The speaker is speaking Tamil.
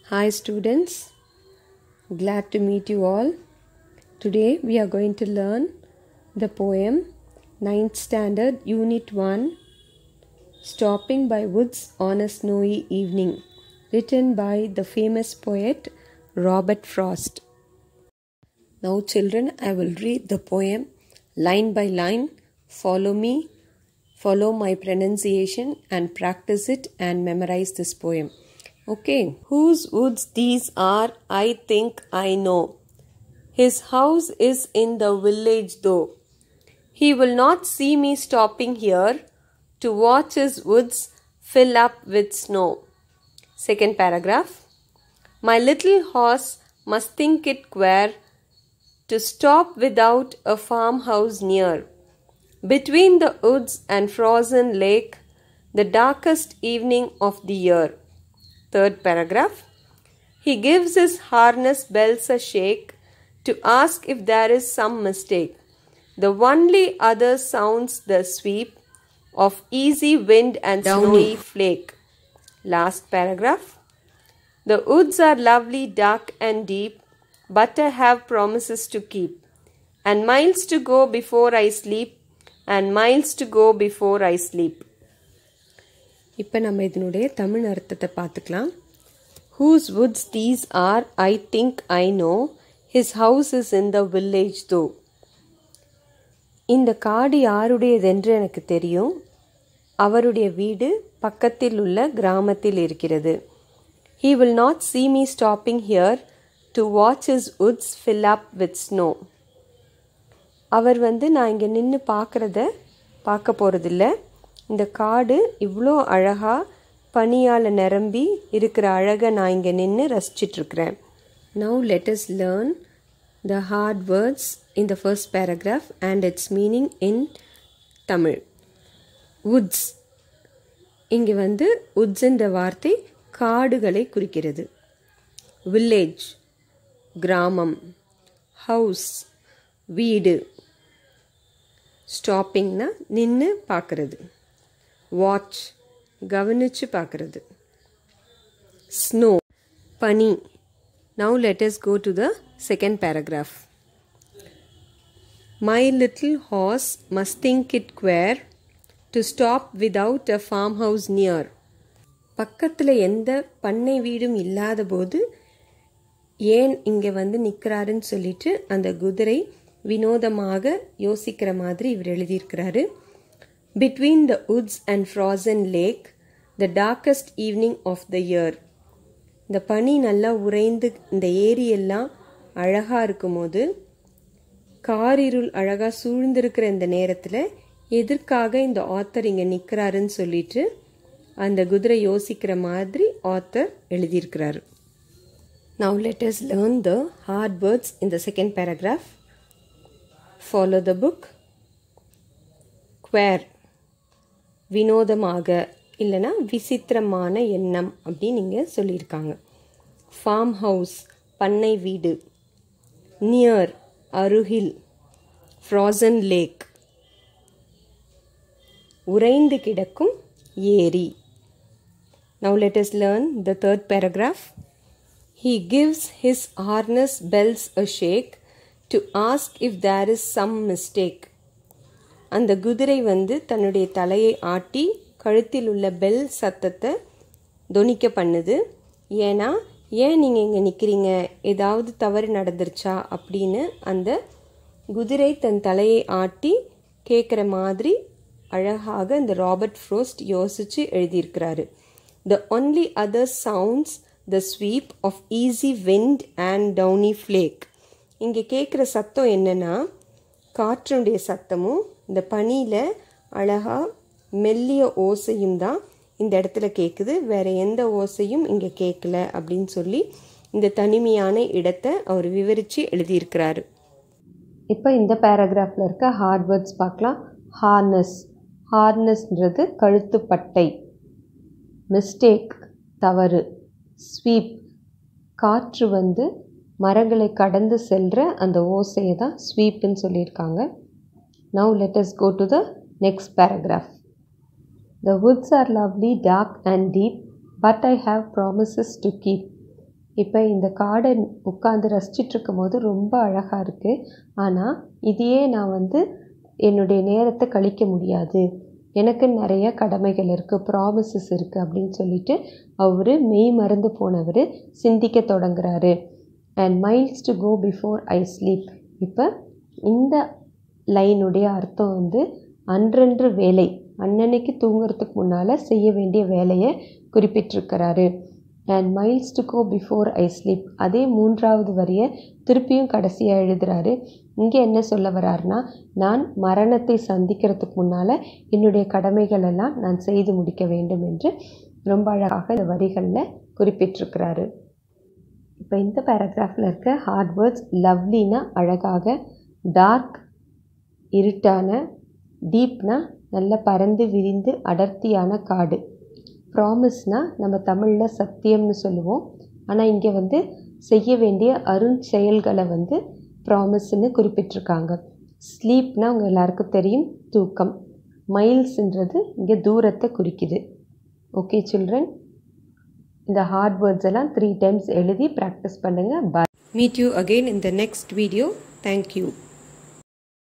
Hi students, glad to meet you all. Today we are going to learn the poem 9th Standard Unit 1 Stopping by Woods on a Snowy Evening, written by the famous poet Robert Frost. Now children, I will read the poem line by line. Follow me, follow my pronunciation and practice it and memorize this poem. Okay. Whose woods these are, I think I know. His house is in the village though. He will not see me stopping here to watch his woods fill up with snow. Second paragraph. My little horse must think it queer to stop without a farmhouse near. Between the woods and frozen lake, the darkest evening of the year. Third paragraph. He gives his harness bells a shake to ask if there is some mistake. The only other sounds the sweep of easy wind and snowy flake. Last paragraph. The woods are lovely, dark and deep, but I have promises to keep, and miles to go before I sleep, and miles to go before I sleep. இப்போ நம்ம இதனுடைய தமிழ் அர்த்தத்தை பார்த்துக்கலாம். Whose woods these are, I think I know. His house is in the village though. இந்த காடு யாருடையதென்று எனக்கு தெரியும். அவருடைய வீடு பக்கத்தில் உள்ள கிராமத்தில் இருக்கிறது. He will not see me stopping here to watch his woods fill up with snow. அவர் நான் இங்கே நின்று பார்க்க போகிறதில்ல. இந்த காடு இவ்வளோ அழகாக பனியால் நிரம்பி இருக்கிற அழகை நான் இங்கே நின்று ரசிச்சிட்ருக்கிறேன். Now let us learn the hard words in the first paragraph and its meaning in Tamil. Woods. இங்கே woods என்ற வார்த்தை காடுகளை குறிக்கிறது. Village. கிராமம். House. வீடு. ஸ்டாப்பிங்னா நின்று பார்க்கறது. வாட்ச் கவனிச்சு பார்க்கறது. ஸ்னோ பனி. Now let us go to the second paragraph. My little horse must think it queer to stop without a farmhouse near. பக்கத்தில் எந்த பண்ணை வீடும் இல்லாத போது ஏன் இங்கே நிற்கிறாருன்னு சொல்லிட்டு அந்த குதிரை வினோதமாக யோசிக்கிற மாதிரி இவர் எழுதியிருக்கிறாரு. Between the woods and frozen lake, the darkest evening of the year. இந்த பனி நல்லா உறைந்து இந்த ஏரியெல்லாம் அழகாக இருக்கும்போது காரிருள் அழகாக சூழ்ந்திருக்கிற இந்த நேரத்தில் எதற்காக இந்த ஆத்தர் இங்கே நிற்கிறாருன்னு சொல்லிட்டு அந்த குதிரை யோசிக்கிற மாதிரி ஆத்தர் எழுதியிருக்கிறாரு. Now let us learn the hard words in the second paragraph. Follow the book. Queer. வினோதமாக இல்லைனா விசித்திரமான எண்ணம் அப்படின்னு இங்கே சொல்லியிருக்காங்க. ஃபார்ம் ஹவுஸ் பண்ணை வீடு. நியர் அருகில். ஃப்ராசன் லேக் உறைந்து கிடக்கும் ஏரி. Now let us learn the third paragraph. He gives his harness bells a shake to ask if there is some mistake. அந்த குதிரை தன்னுடைய தலையை ஆட்டி கழுத்தில் உள்ள பெல் சத்தத்தை தொனிக்க பண்ணுது. ஏன்னா ஏன் நீங்கள் இங்கே நிற்கிறீங்க, ஏதாவது தவறு நடந்துருச்சா அப்படின்னு அந்த குதிரை தன் தலையை ஆட்டி கேட்குற மாதிரி அழகாக இந்த ராபர்ட் ஃப்ரோஸ்ட் யோசித்து எழுதியிருக்கிறாரு. The only other sounds the sweep of easy wind and downy flake. இங்கே கேட்குற சத்தம் என்னன்னா காற்றுடைய சத்தமும் இந்த பனியில் அழகாக மெல்லிய ஓசையும் தான் இந்த இடத்துல கேட்குது. வேறு எந்த ஓசையும் இங்கே கேட்கல அப்படின்னு சொல்லி இந்த தனிமையான இடத்தை அவர் விவரித்து எழுதியிருக்கிறாரு. இப்போ இந்த பேராகிராஃபில் இருக்க ஹார்ட் வேர்ட்ஸ் பார்க்கலாம். ஹார்னஸ். ஹார்னஸ்ன்றது கழுத்துப்பட்டை. மிஸ்டேக் தவறு. ஸ்வீப் காற்று மரங்களை கடந்து செல்கிற அந்த ஓசையை தான் ஸ்வீப்புன்னு சொல்லியிருக்காங்க. Now let us go to the next paragraph. The woods are lovely, dark and deep, but I have promises to keep, இப்போ இந்த கார்டை உட்காந்து ரசிச்சிட்டு இருக்கும்போது ரொம்ப அழகாக இருக்குது. ஆனால் இதையே நான் வந்து என்னுடைய நேரத்தை கழிக்க முடியாது, எனக்கு நிறைய கடமைகள் இருக்குது, ப்ராமிசஸ் இருக்குது அப்படின்னு சொல்லிட்டு அவர் மெய் மறந்து போனவர் சிந்திக்க தொடங்குறாரு. And miles to go before I sleep. இப்போ இந்த லைனுடைய அர்த்தம் வந்து அன்றன்று வேலை, அன்னன்னைக்கு தூங்குறதுக்கு முன்னால் செய்ய வேண்டிய வேலையை குறிப்பிட்டிருக்கிறாரு. And miles to go before I sleep, அதே 3வது வரியை திருப்பியும் கடைசியாக எழுதுகிறாரு. இங்கே என்ன சொல்ல வர்றாருன்னா, நான் மரணத்தை சந்திக்கிறதுக்கு முன்னால் என்னுடைய கடமைகள் எல்லாம் நான் செய்து முடிக்க வேண்டும் என்று ரொம்ப அழகாக இந்த வரிகளில் குறிப்பிட்டிருக்கிறாரு. இப்போ இந்த பேராகிராஃபில் இருக்க ஹார்ட் வேர்ட்ஸ், லவ்லினா அழகாக, டார்க் இருட்டான, டீப்னா நல்ல பறந்து விரிந்து அடர்த்தியான காடு, ப்ராமிஸ்னால் நம்ம தமிழில் சத்தியம்னு சொல்லுவோம், ஆனால் இங்கே வந்து செய்ய வேண்டிய அருஞ்செயல்களை வந்து ப்ராமிஸ்ன்னு குறிப்பிட்டிருக்காங்க. ஸ்லீப்னால் உங்கள் எல்லாருக்கும் தெரியும் தூக்கம், மைல்ஸ்ன்றது இங்கே தூரத்தை குறிக்குது. ஓகே சில்ட்ரன், இந்த ஹார்ட் வேர்ட்ஸ் எல்லாம் 3 times எழுதி ப்ராக்டிஸ் பண்ணுங்கள். Bye. Meet you again in the next video. Thank you.